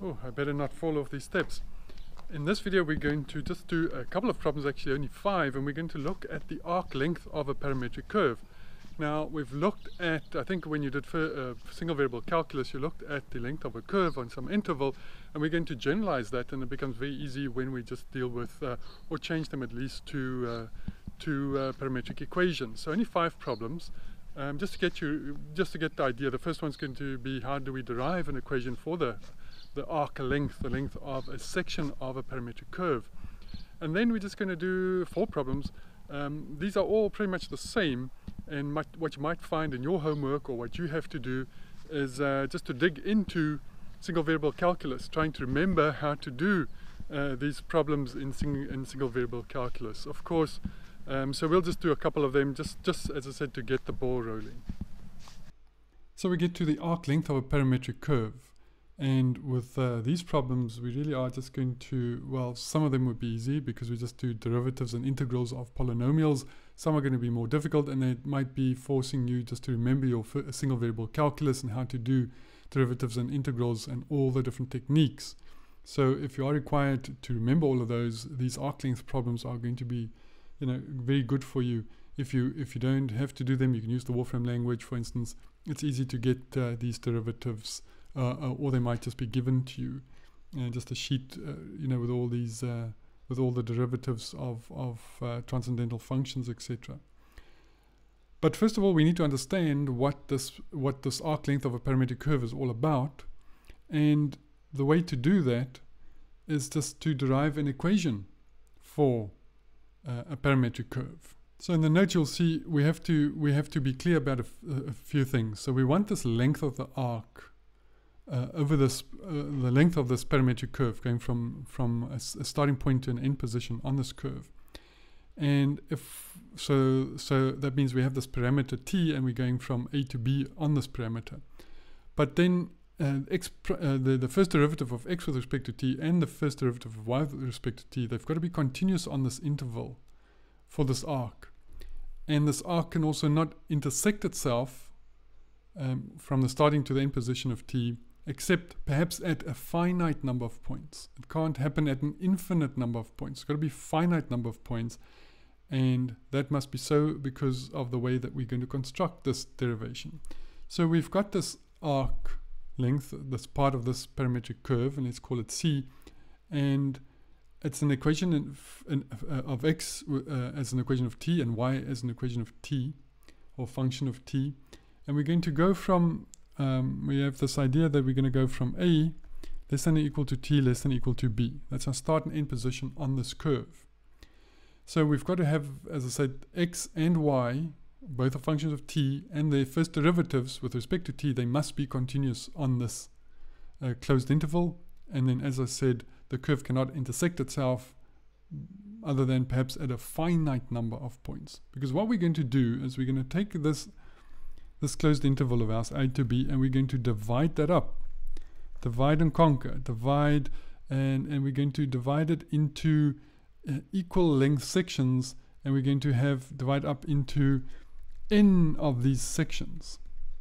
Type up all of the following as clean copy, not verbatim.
Oh, I better not fall off these steps. In this video we're going to just do a couple of problems, actually only 5, and we're going to look at the arc length of a parametric curve. Now we've looked at, I think when you did single variable calculus, you looked at the length of a curve on some interval, and we're going to generalize that, and it becomes very easy when we just deal with or change them at least to parametric equations. So only 5 problems. Just to get the idea, the first one's going to be how do we derive an equation for the arc length, the length of a section of a parametric curve. And then we're just going to do 4 problems. These are all pretty much the same, and what you might find in your homework or what you have to do is just to dig into single variable calculus, trying to remember how to do these problems in single variable calculus. Of course, so we'll just do a couple of them, just as I said, to get the ball rolling. So we get to the arc length of a parametric curve. And with these problems, we really are just going to, well, some of them would be easy because we just do derivatives and integrals of polynomials. Some are going to be more difficult, and they might be forcing you just to remember your single variable calculus and how to do derivatives and integrals and all the different techniques. So if you are required to remember all of those, these arc length problems are going to be, very good for you. If you don't have to do them, you can use the Wolfram language, for instance. It's easy to get these derivatives. Or they might just be given to you, just a sheet, with all these, with all the derivatives of transcendental functions, etc. But first of all, we need to understand what this arc length of a parametric curve is all about, and the way to do that is just to derive an equation for a parametric curve. So in the note you'll see we have to be clear about a few things. So we want this length of the arc. Over this, the length of this parametric curve going from a starting point to an end position on this curve, and so that means we have this parameter t, and we're going from a to b on this parameter. But then the first derivative of x with respect to t and the first derivative of y with respect to t, they've got to be continuous on this interval for this arc, and this arc can also not intersect itself from the starting to the end position of t, except perhaps at a finite number of points. It can't happen at an infinite number of points. It's got to be a finite number of points, and that must be so because of the way that we're going to construct this derivation. So we've got this arc length, this part of this parametric curve, and let's call it c, and it's an equation of x as an equation of t and y as an equation of t, or function of t, and we're going to go from we have this idea that we're going to go from a less than or equal to t less than or equal to b. That's our start and end position on this curve. So we've got to have, as I said, x and y, both are functions of t, and their first derivatives with respect to t, they must be continuous on this closed interval. And then, as I said, the curve cannot intersect itself other than perhaps at a finite number of points. Because what we're going to do is we're going to take this closed interval of ours, a to b, and we're going to divide that up. Divide and conquer. Divide, and we're going to divide it into equal length sections, and we're going to divide up into n of these sections.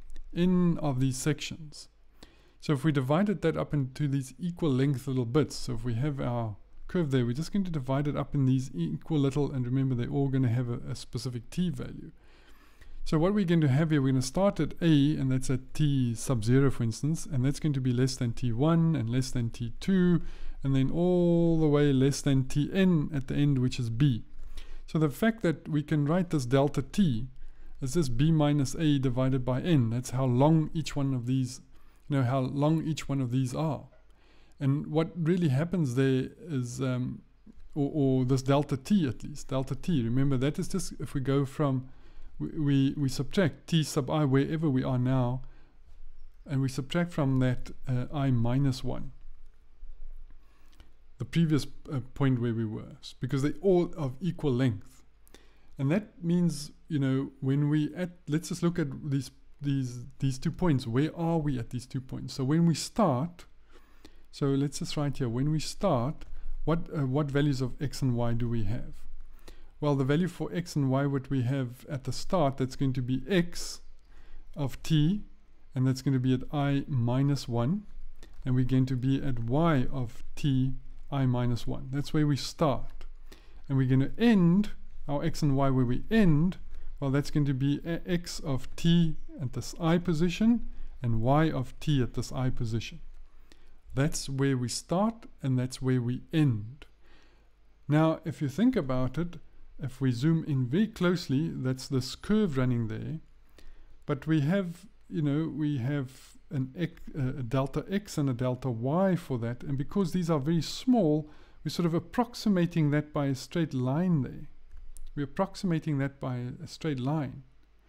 N of these sections. So if we divided that up into these equal length little bits, so if we have our curve there, we're just going to divide it up in these equal little, and remember they're all going to have a specific t value. So what we're going to have here, we're going to start at a, and that's at t sub 0, for instance, and that's going to be less than t1 and less than t2, and then all the way less than tn at the end, which is b. So the fact that we can write this delta t as this b minus a divided by n, that's how long each one of these, how long each one of these are. And what really happens there is, or this delta t at least, delta t, remember that is just if we go from, we subtract t sub I wherever we are now, and we subtract from that I minus 1, the previous point where we were, because they're all of equal length. And that means, when let's just look at these 2 points. Where are we at these 2 points? So when we start, so let's just write here, when we start, what values of x and y do we have? Well, the value for x and y, what we have at the start, that's going to be x of t, and that's going to be at I minus 1. and we're going to be at y of t I minus 1. That's where we start. And we're going to end our x and y where we end. Well, that's going to be x of t at this I position and y of t at this I position. That's where we start and that's where we end. Now, if you think about it, if we zoom in very closely, that's this curve running there. But we have, we have a delta x and a delta y for that. And because these are very small, we're sort of approximating that by a straight line there. We're approximating that by a straight line.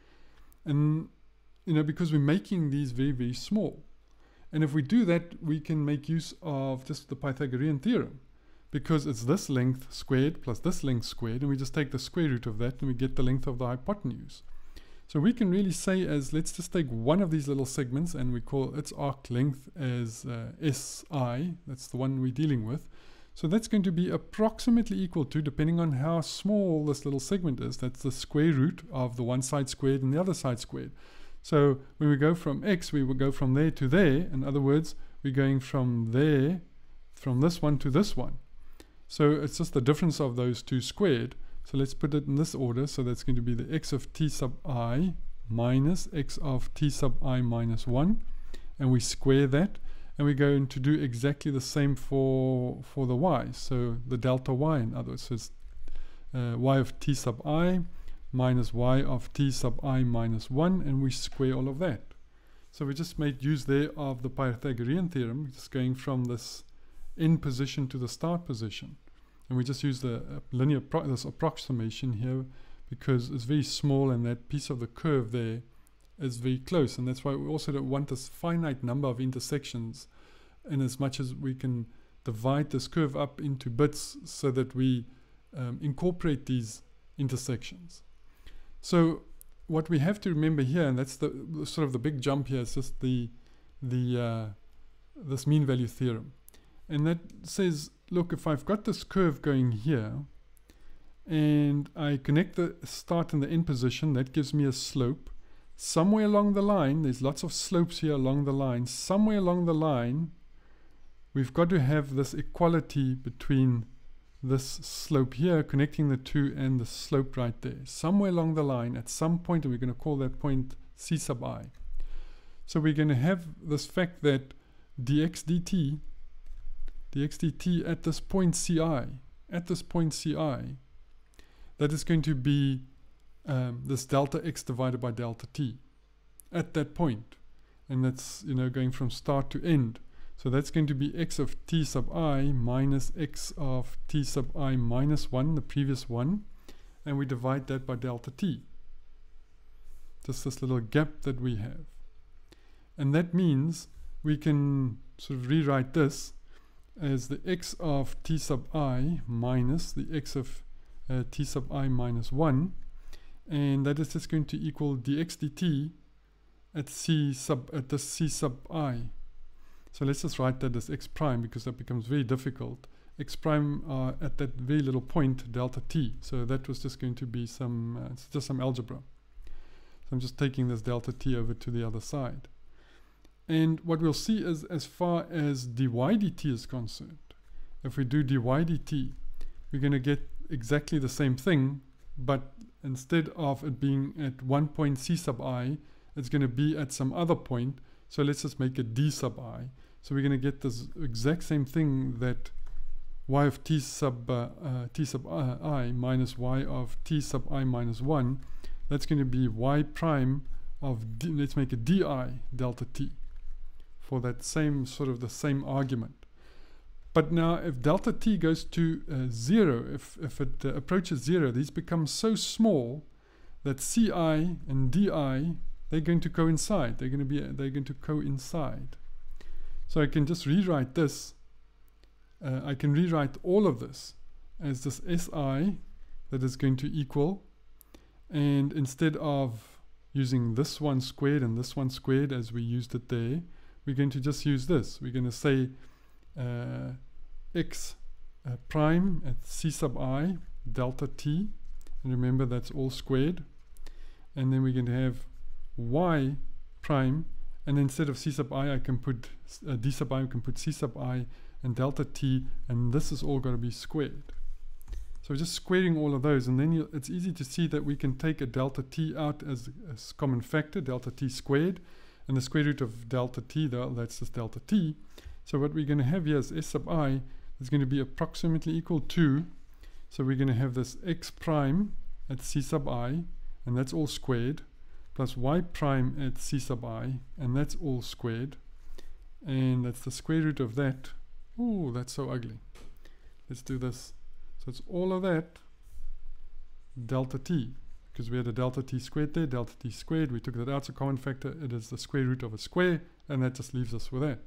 And, because we're making these very, very small. And if we do that, we can make use of just the Pythagorean theorem, because it's this length squared plus this length squared, and we just take the square root of that and we get the length of the hypotenuse. So we can really say let's just take one of these little segments and we call its arc length as SI. That's the one we're dealing with. So that's going to be approximately equal to, depending on how small this little segment is, that's the square root of the one side squared and the other side squared. So when we go from x, we will go from there to there. In other words, we're going from there, from this one to this one. So it's just the difference of those two squared. So let's put it in this order. So that's going to be the x of t sub I minus x of t sub I minus 1. And we square that. And we're going to do exactly the same for the y. So the delta y, in other words. So it's y of t sub I minus y of t sub I minus 1. And we square all of that. So we just made use there of the Pythagorean theorem. Just going from this end position to the start position. And we just use the this approximation here because it's very small and that piece of the curve there is very close. And that's why we also don't want this finite number of intersections, in as much as we can divide this curve up into bits so that we incorporate these intersections. So what we have to remember here, and that's the sort of the big jump here, is just this mean value theorem. And that says, look, if I've got this curve going here and I connect the start and the end position, that gives me a slope. Somewhere along the line, there's lots of slopes here along the line. Somewhere along the line, we've got to have this equality between this slope here, connecting the two, and the slope right there. Somewhere along the line, at some point, and we're going to call that point c sub I. So we're going to have this fact that dx dt at this point ci, that is going to be this delta x divided by delta t at that point. And that's, going from start to end. So that's going to be x of t sub I minus x of t sub I minus 1, the previous one. And we divide that by delta t. Just this little gap that we have. And that means we can sort of rewrite this as the x of t sub I minus the x of t sub I minus 1. And that is just going to equal dx dt at this c sub I. So let's just write that as x prime, because that becomes very difficult. X prime at that very little point, delta t. So that was just going to be it's just some algebra. So I'm just taking this delta t over to the other side. And what we'll see is, as far as dy dt is concerned, if we do dy dt, we're going to get exactly the same thing, but instead of it being at one point c sub I, it's going to be at some other point. So let's just make it d sub I. So we're going to get this exact same thing, that y of t sub I minus y of t sub I minus 1. That's going to be y prime of let's make it di delta t, for that same sort of the same argument. But now if delta t goes to 0, if it approaches 0, these become so small that ci and di, they're going to coincide. They're going to coincide. So I can just rewrite this. I can rewrite all of this as this si that is going to equal, and instead of using this one squared and this one squared as we used it there, we're going to just use this. We're going to say x prime at c sub I delta t, and remember that's all squared, and then we're going to have y prime and instead of c sub I can put d sub I, we can put c sub I and delta t, and this is all going to be squared. So just squaring all of those, and then it's easy to see that we can take a delta t out as common factor, delta t squared, and the square root of delta t, that's just delta t. So what we're going to have here is s sub I is going to be approximately equal to, so we're going to have this x prime at c sub I, and that's all squared, plus y prime at c sub I, and that's all squared, and that's the square root of that. Ooh, that's so ugly. Let's do this. So it's all of that delta t, because we had a delta t squared there, delta t squared, we took that out, so common factor, it is the square root of a square, and that just leaves us with that.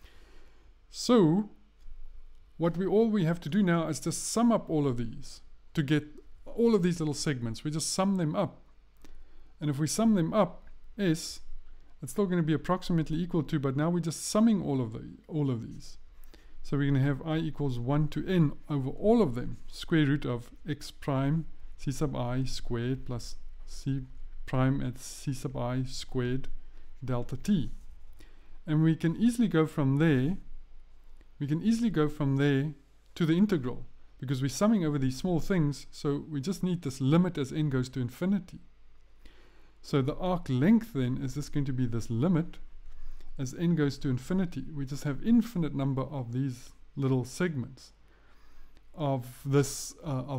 So what we have to do now is just sum up all of these to get all of these little segments. We just sum them up, and if we sum them up, it's still going to be approximately equal to, but now we're just summing all of these. So we're going to have I equals 1 to n over all of them, square root of x prime c sub I squared plus c prime at c sub I squared delta t. And we can easily go from there, to the integral, because we're summing over these small things, so we just need this limit as n goes to infinity. So the arc length then is just going to be this limit as n goes to infinity. We just have infinite number of these little segments of this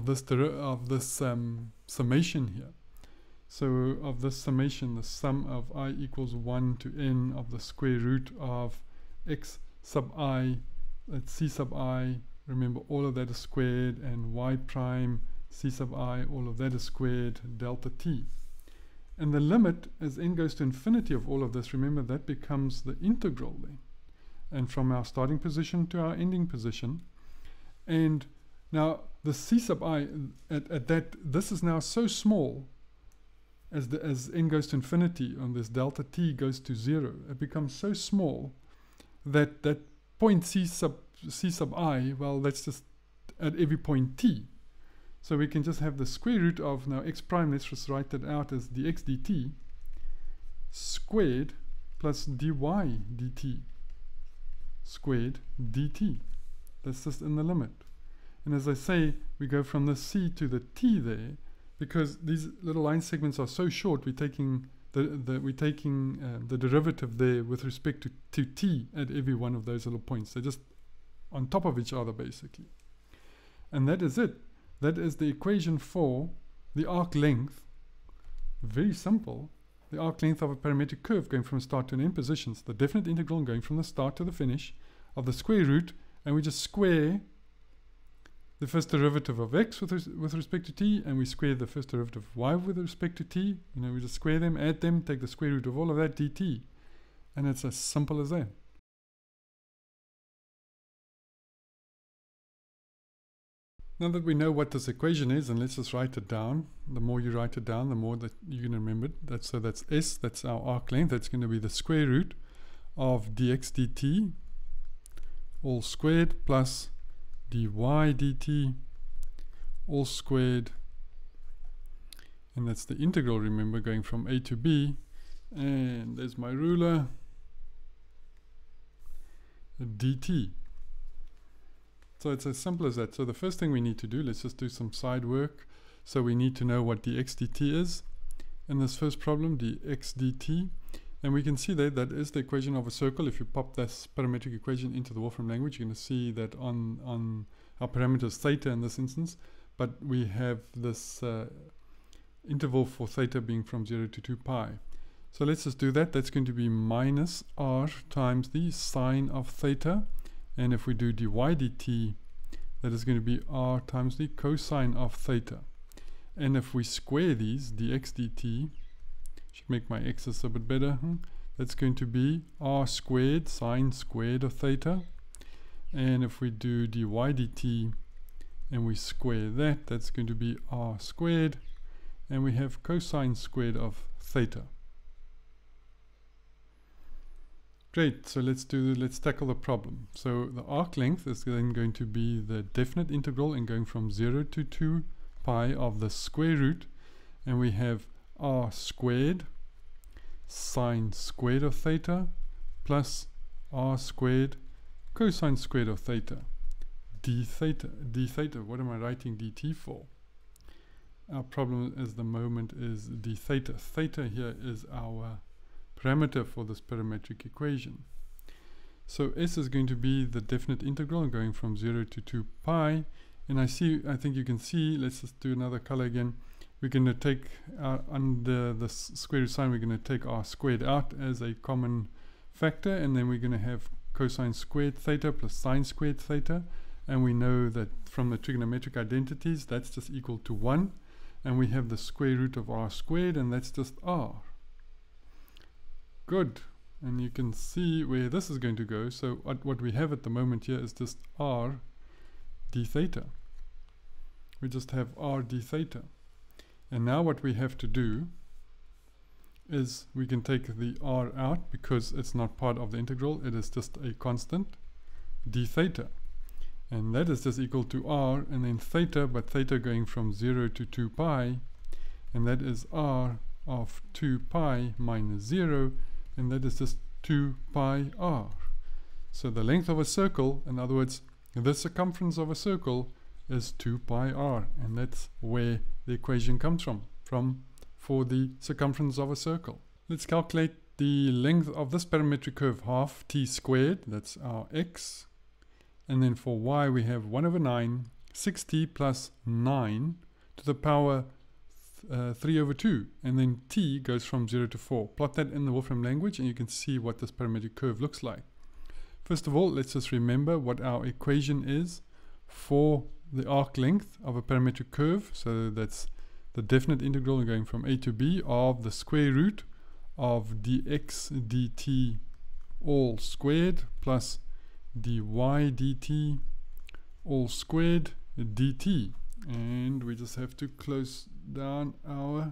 summation here. So of this summation, the sum of I equals 1 to n of the square root of x sub I at c sub I. Remember, all of that is squared, and y prime c sub I, all of that is squared, delta t. And the limit as n goes to infinity of all of this, remember, that becomes the integral then. And from our starting position to our ending position. And now the c sub I at that, this is now so small as n goes to infinity, and this delta t goes to 0. It becomes so small that that point c sub I, well, that's just at every point t. So we can just have the square root of, now x prime, let's just write that out as dx dt squared plus dy dt squared dt. That's just in the limit. And as I say, we go from the c to the t there, because these little line segments are so short, we're taking the derivative there with respect to t at every one of those little points. They're just on top of each other basically. And that is it. That is the equation for the arc length. Very simple. The arc length of a parametric curve going from start to an end positions. The definite integral going from the start to the finish of the square root, and we just square the first derivative of x with respect to t, and we square the first derivative of y with respect to t. You know, we just square them, add them, take the square root of all of that dt. And it's as simple as that. Now that we know what this equation is, and let's just write it down. The more you write it down, the more that you can remember it. So that's S, that's our arc length. That's going to be the square root of dx dt all squared plus dy dt all squared. And that's the integral, remember, going from a to b. And there's my ruler, dt. So it's as simple as that. So the first thing we need to do, let's just do some side work. So we need to know what dx dt is in this first problem, dx dt. And we can see that is the equation of a circle. If you pop this parametric equation into the Wolfram language, you're going to see that on our parameters theta in this instance. But we have this interval for theta being from 0 to 2 pi. So let's just do that. That's going to be minus r times the sine of theta. And if we do dy dt, that is going to be r times the cosine of theta. And if we square these, dx dt, should make my x's a bit better, that's going to be r squared, sine squared of theta. And if we do dy dt, and we square that, that's going to be r squared. And we have cosine squared of theta. Great, so let's tackle the problem. So the arc length is then going to be the definite integral and going from 0 to 2 pi of the square root, and we have r squared sine squared of theta plus r squared cosine squared of theta. D theta, what am I writing dt for? Our problem at the moment is d theta. Theta here is our parameter for this parametric equation. So s is going to be the definite integral going from 0 to 2 pi. And I think you can see, let's just do another color again. We're going to take under the square root sign, we're going to take r squared out as a common factor, and then we're going to have cosine squared theta plus sine squared theta. And we know that from the trigonometric identities, that's just equal to 1. And we have the square root of r squared, and that's just r. Good. And you can see where this is going to go. So what we have at the moment here is just r d theta. We just have r d theta. And now what we have to do is we can take the r out because it's not part of the integral. It is just a constant d theta. And that is just equal to r and then theta, but theta going from 0 to 2 pi. And that is r of 2 pi minus 0. And that is just 2 pi r. So the length of a circle, in other words, the circumference of a circle is 2 pi r. And that's where the equation comes from for the circumference of a circle. Let's calculate the length of this parametric curve, half t squared. That's our x. And then for y, we have 1 over 9, 6t plus 9 to the power 3 over 2, and then t goes from 0 to 4. Plot that in the Wolfram language and you can see what this parametric curve looks like. First of all, let's just remember what our equation is for the arc length of a parametric curve. So that's the definite integral going from a to b of the square root of dx dt all squared plus dy dt all squared dt. And we just have to close down our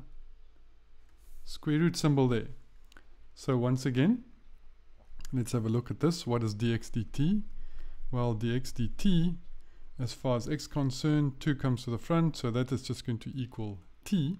square root symbol there. So once again, let's have a look at this. What is dx dt? Well, dx dt, as far as x concerned, 2 comes to the front, so that is just going to equal t.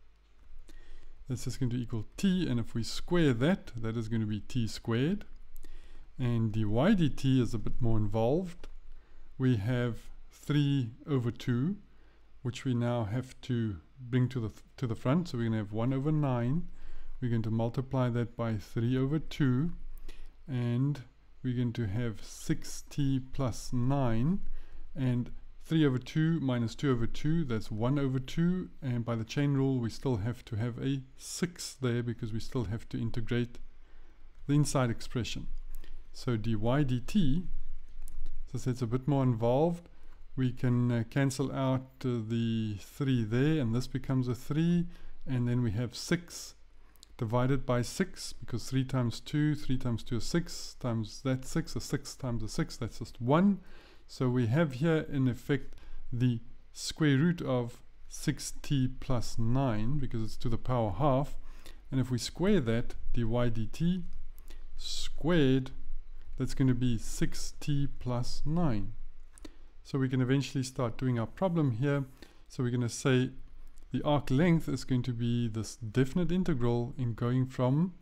That's just going to equal t, and if we square that, that is going to be t squared. And dy dt is a bit more involved. We have 3 over 2, which we now have to bring to the front. So we're going to have 1 over 9. We're going to multiply that by 3 over 2. And we're going to have 6t plus 9. And 3 over 2 minus 2 over 2, that's 1 over 2. And by the chain rule, we still have to have a 6 there because we still have to integrate the inside expression. So dy dt, so it's a bit more involved. We can cancel out the 3 there, and this becomes a 3. And then we have 6 divided by 6, because 3 times 2 is 6, times that 6 is 6 times a 6, that's just 1. So we have here in effect the square root of 6t plus 9, because it's to the power half. And if we square that, dy dt squared, that's going to be 6t plus 9. So we can eventually start doing our problem here. So we're going to say the arc length is going to be this definite integral in going from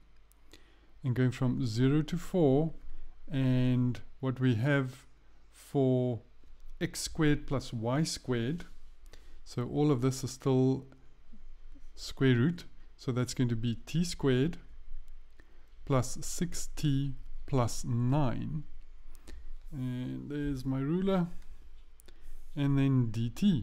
0 to 4, and what we have for x squared plus y squared. So all of this is still square root. So that's going to be t squared plus 6t plus 9. And there's my ruler. And then dt.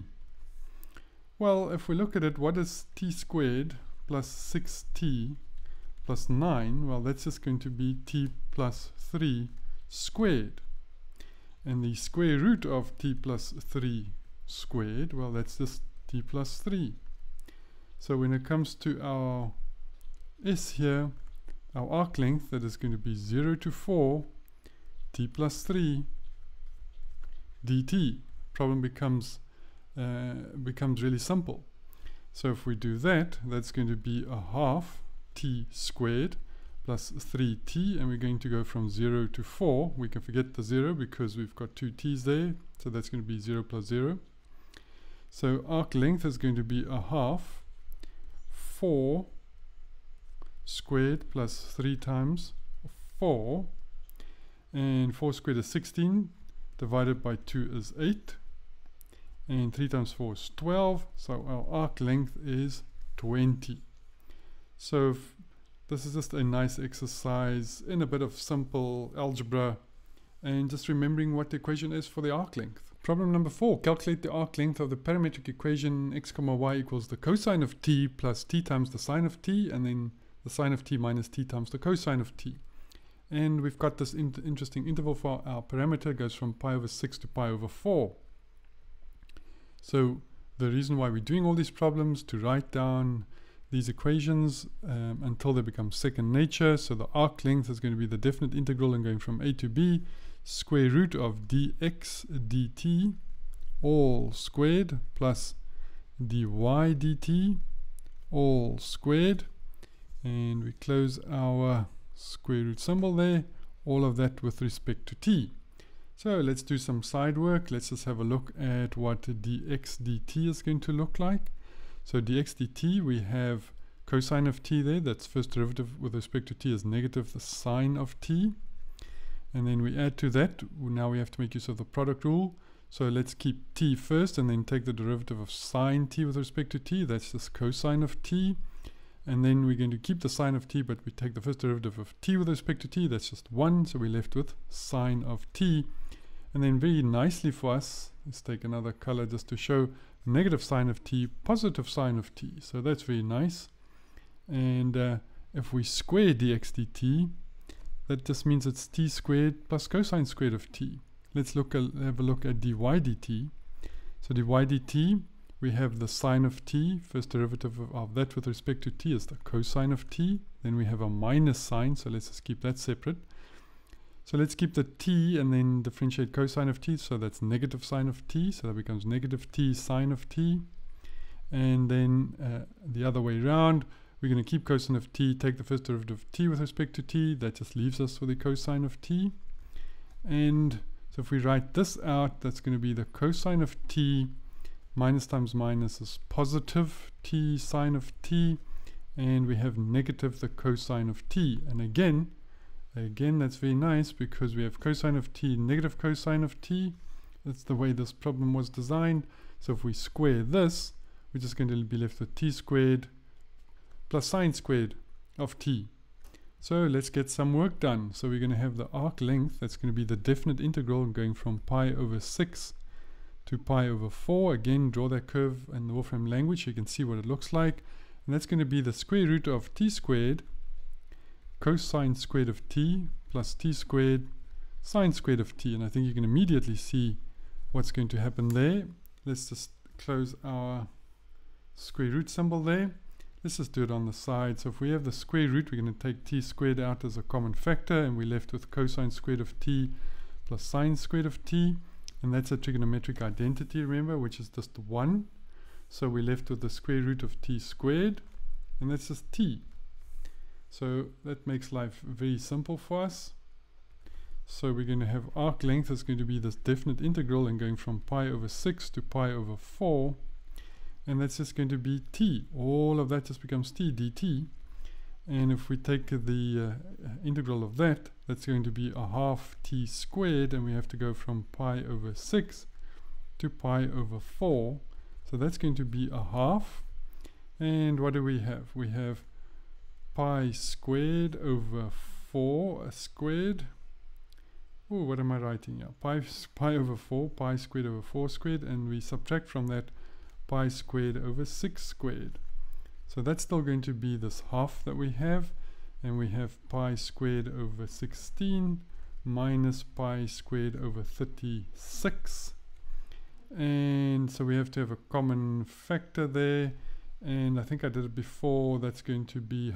Well, if we look at it, what is t squared plus 6t plus 9? Well, that's just going to be t plus 3 squared. And the square root of t plus 3 squared, well, that's just t plus 3. So when it comes to our s here, our arc length, that is going to be 0 to 4 t plus 3 dt. Problem becomes really simple. So if we do that, that's going to be a half t squared plus 3t, and we're going to go from 0 to 4. We can forget the 0 because we've got 2 t's there, so that's going to be 0 plus 0. So arc length is going to be a half 4 squared plus 3 times 4, and 4 squared is 16, divided by 2 is 8, and 3 times 4 is 12, so our arc length is 20. So this is just a nice exercise in a bit of simple algebra and just remembering what the equation is for the arc length. Problem number 4, calculate the arc length of the parametric equation x comma y equals the cosine of t plus t times the sine of t, and then the sine of t minus t times the cosine of t. And we've got this interesting interval for our parameter, goes from pi over 6 to pi over 4. So the reason why we're doing all these problems to write down these equations until they become second nature. So the arc length is going to be the definite integral and going from a to b, square root of dx dt all squared plus dy dt all squared, and we close our square root symbol there, all of that with respect to t. So let's do some side work. Let's just have a look at what dx dt is going to look like. So dx dt, we have cosine of t there, that's first derivative with respect to t is negative the sine of t. And then we add to that, now we have to make use of the product rule. So let's keep t first and then take the derivative of sine t with respect to t, that's just cosine of t. And then we're going to keep the sine of t, but we take the first derivative of t with respect to t, that's just 1, so we're left with sine of t. And then very nicely for us, let's take another color just to show negative sine of t, positive sine of t. So that's very nice. And if we square dx dt, that just means it's t squared plus cosine squared of t. Let's have a look at dy dt. So dy dt, we have the sine of t, first derivative of that with respect to t is the cosine of t. Then we have a minus sign, so let's just keep that separate. So let's keep the t and then differentiate cosine of t, so that's negative sine of t, so that becomes negative t sine of t. And then the other way around, we're going to keep cosine of t, take the first derivative of t with respect to t, that just leaves us with the cosine of t. And so if we write this out, that's going to be the cosine of t minus times minus is positive t sine of t, and we have negative the cosine of t. And again that's very nice because we have cosine of t, negative cosine of t. That's the way this problem was designed. So if we square this, we're just going to be left with t squared plus sine squared of t. So let's get some work done. So we're going to have the arc length, that's going to be the definite integral going from pi over 6 to pi over 4. Again, draw that curve in the Wolfram language so you can see what it looks like. And that's going to be the square root of t squared cosine squared of t plus t squared sine squared of t. And I think you can immediately see what's going to happen there. Let's just close our square root symbol there. Let's just do it on the side. So if we have the square root, we're going to take t squared out as a common factor, and we're left with cosine squared of t plus sine squared of t. And that's a trigonometric identity, remember, which is just 1. So we're left with the square root of t squared, and that's just t. So that makes life very simple for us. So we're going to have arc length is going to be this definite integral and going from pi over 6 to pi over 4. And that's just going to be t. All of that just becomes t dt. And if we take the integral of that, that's going to be a half t squared, and we have to go from pi over 6 to pi over 4. So that's going to be a half. And what do we have? We have pi squared over 4 squared. Oh, what am I writing here? Pi over 4, pi squared over 4 squared, and we subtract from that pi squared over 6 squared. So that's still going to be this half that we have, and we have pi squared over 16 minus pi squared over 36. And so we have to have a common factor there, and I think I did it before. That's going to be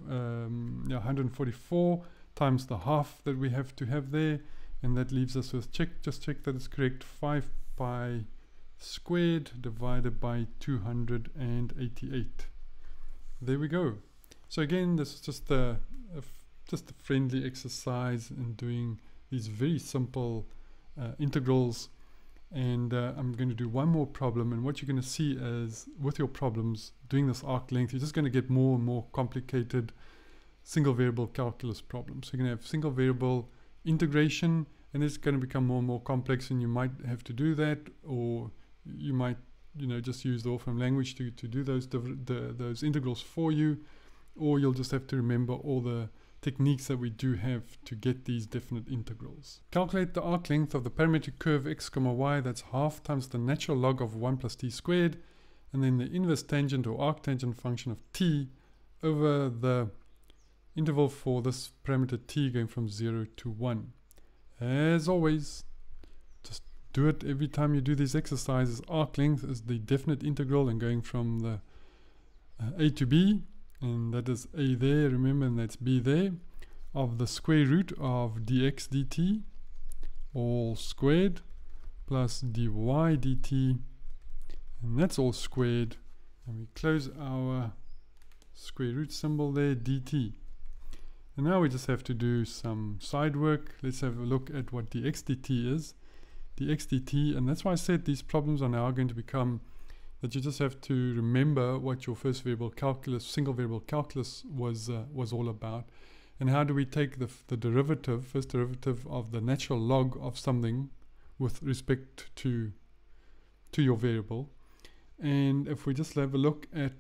144 times the half that we have to have there, and that leaves us with, just check that it's correct, 5 pi squared divided by 288. There we go. So again, this is just a friendly exercise in doing these very simple integrals. And I'm going to do one more problem, and what you're going to see is with your problems doing this arc length, you're just going to get more and more complicated single variable calculus problem. So you're going to have single variable integration, and it's going to become more and more complex, and you might have to do that, or you might, just use the Wolfram language to do those integrals for you, or you'll just have to remember all the techniques that we do have to get these definite integrals. Calculate the arc length of the parametric curve x, y, that's half times the natural log of 1 plus t squared, and then the inverse tangent or arctangent function of t over the interval for this parameter t going from 0 to 1. As always, just do it every time you do these exercises. Arc length is the definite integral and going from the a to b, and that is a there, remember, and that's b there, of the square root of dx dt all squared plus dy dt, and that's all squared, and we close our square root symbol there, dt. And now we just have to do some side work. Let's have a look at what dx dt is. Dx dt, and that's why I said these problems are now going to become that you just have to remember what your first variable calculus, single variable calculus was all about. And how do we take the derivative, first derivative of the natural log of something with respect to your variable. And if we just have a look at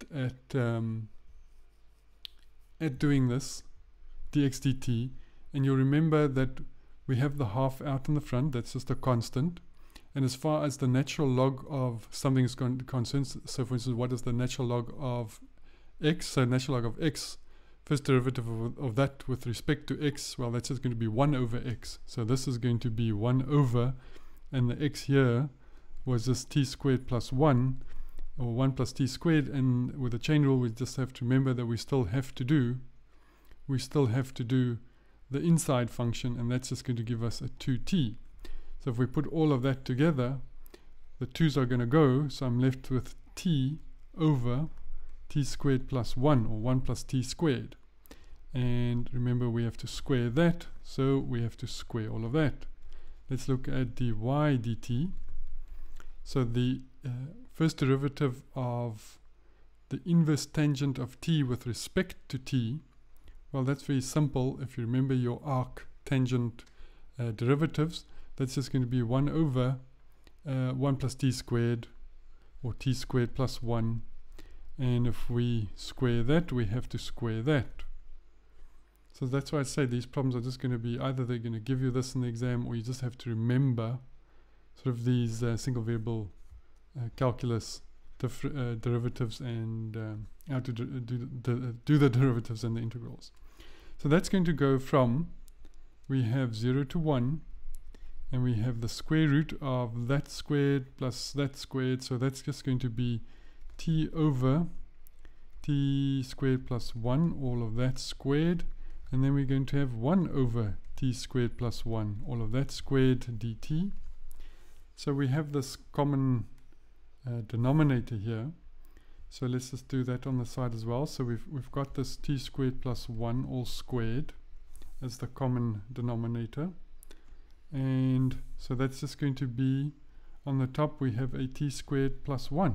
doing this, dx dt, and you'll remember that we have the half out in the front, that's just a constant. And as far as the natural log of something is concerned, so for instance, what is the natural log of x? So natural log of x, first derivative of that with respect to x, well, that's just going to be 1 over x. So this is going to be 1 over, and the x here was just t squared plus 1, or 1 plus t squared, and with the chain rule we just have to remember that we still have to do the inside function, and that's just going to give us a 2t. So if we put all of that together, the 2's are going to go, so I'm left with t over t squared plus 1, or 1 plus t squared. And remember, we have to square that, so we have to square all of that. Let's look at dy dt. So the first derivative of the inverse tangent of t with respect to t, well, that's very simple. If you remember your arc tangent derivatives, that's just going to be 1 over 1 plus t squared, or t squared plus 1. And if we square that, we have to square that. So that's why I say these problems are just going to be, either they're going to give you this in the exam, or you just have to remember sort of these single variable calculus derivatives, and how to do the derivatives and the integrals. So that's going to go from, we have 0 to 1, and we have the square root of that squared plus that squared, so that's just going to be t over t squared plus 1, all of that squared, and then we're going to have 1 over t squared plus 1, all of that squared dt. So we have this common denominator here, so let's just do that on the side as well. So we've got this t squared plus 1 all squared as the common denominator, and so that's just going to be, on the top we have a t squared plus 1,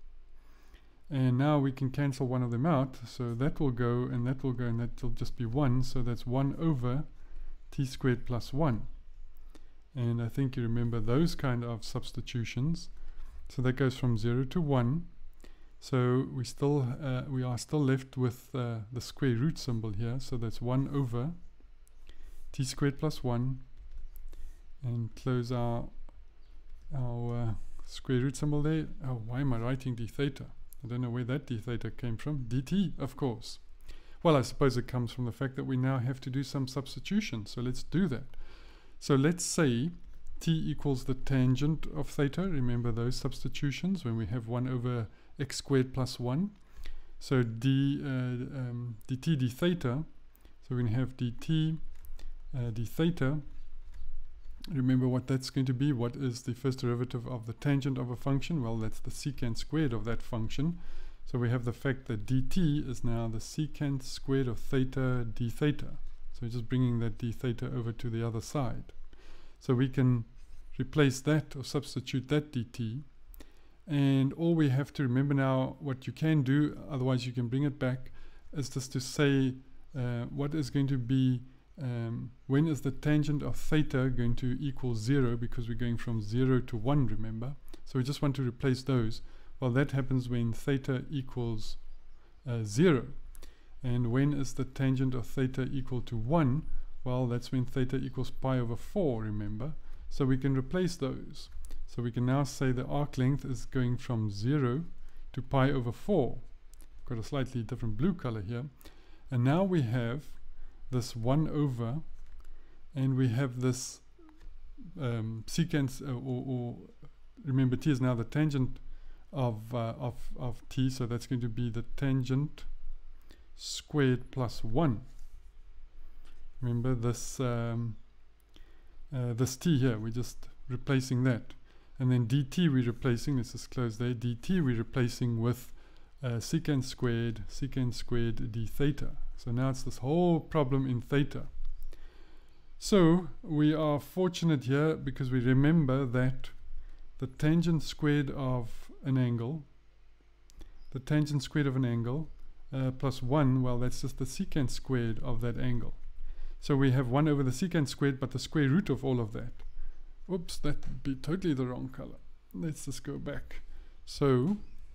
and now we can cancel one of them out, so that will go and that will go, and that will just be 1, so that's 1 over t squared plus 1. And I think you remember those kind of substitutions. So that goes from 0 to 1. So we are still left with the square root symbol here. So that's 1 over t squared plus 1, and close our square root symbol there. Oh, why am I writing d theta? I don't know where that d theta came from. dt, of course. Well, I suppose it comes from the fact that we now have to do some substitution. So let's do that. So let's say t equals the tangent of theta. Remember those substitutions when we have 1 over x squared plus 1. So dt d theta, so we're going to have dt d theta. Remember what that's going to be. What is the first derivative of the tangent of a function? Well, that's the secant squared of that function. So we have the fact that dt is now the secant squared of theta d theta. So we're just bringing that d theta over to the other side. So we can replace that or substitute that dt. And all we have to remember now, what you can do, otherwise you can bring it back, is just to say what is going to be, when is the tangent of theta going to equal 0, because we're going from 0 to 1, remember? So we just want to replace those. Well, that happens when theta equals 0. And when is the tangent of theta equal to 1? Well, that's when theta equals pi over 4, remember? So we can replace those. So we can now say the arc length is going from 0 to pi over 4. Got a slightly different blue color here. And now we have this 1 over, and we have this secant, or remember t is now the tangent of t, so that's going to be the tangent squared plus 1. Remember this this t here, we're just replacing that. And then dt we're replacing, let's just close there, dt we're replacing with secant squared d theta. So now it's this whole problem in theta. So we are fortunate here because we remember that the tangent squared of an angle, plus 1, well, that's just the secant squared of that angle. So we have 1 over the secant squared, but the square root of all of that. Oops, that would be totally the wrong color. Let's just go back. So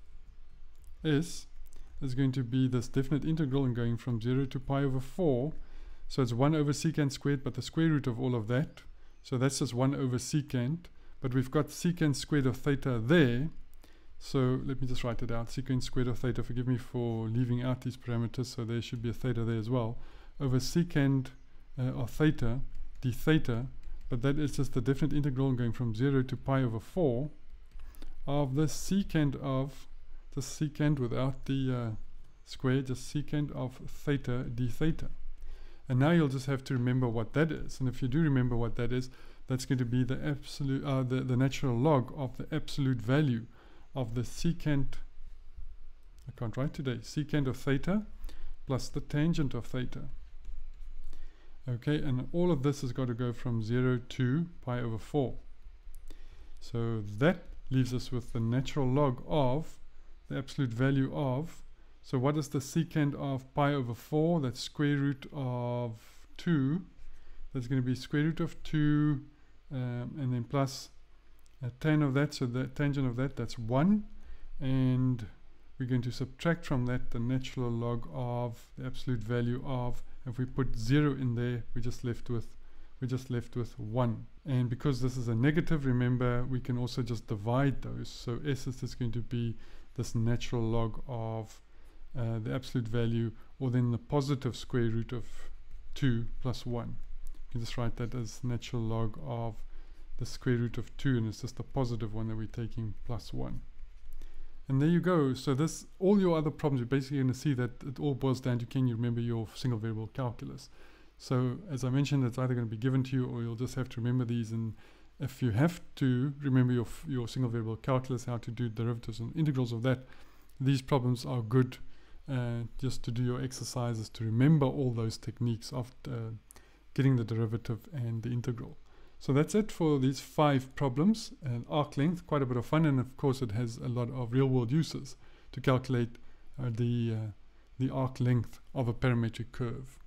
S is going to be this definite integral and going from 0 to pi over 4. So it's 1 over secant squared, but the square root of all of that. So that's just 1 over secant. But we've got secant squared of theta there. So let me just write it out. Secant squared of theta, forgive me for leaving out these parameters, so there should be a theta there as well, over secant of theta, d theta, but that is just the definite integral going from 0 to pi over 4 of the secant of, just secant without the square, just secant of theta d theta. And now you'll just have to remember what that is. And if you do remember what that is, that's going to be the absolute, the natural log of the absolute value of the secant, I can't write today, secant of theta plus the tangent of theta. Okay, and all of this has got to go from 0 to pi over 4. So that leaves us with the natural log of the absolute value of, so what is the secant of pi over 4? That's square root of 2. That's going to be square root of 2 and then plus a tan of that, so the tangent of that, that's 1. And we're going to subtract from that the natural log of the absolute value of, if we put 0 in there, we're just left with 1. And because this is a negative, remember, we can also just divide those. So S is just going to be this natural log of the absolute value, or then the positive square root of 2 plus 1. You can just write that as natural log of the square root of 2, and it's just the positive one that we're taking plus 1. And there you go. So this, all your other problems, you're basically going to see that it all boils down to, can you remember your single variable calculus? So as I mentioned, it's either going to be given to you, or you'll just have to remember these. And if you have to remember your single variable calculus, how to do derivatives and integrals of that, these problems are good just to do your exercises to remember all those techniques of getting the derivative and the integral. So that's it for these 5 problems. Arc length, quite a bit of fun, and of course it has a lot of real-world uses to calculate the arc length of a parametric curve.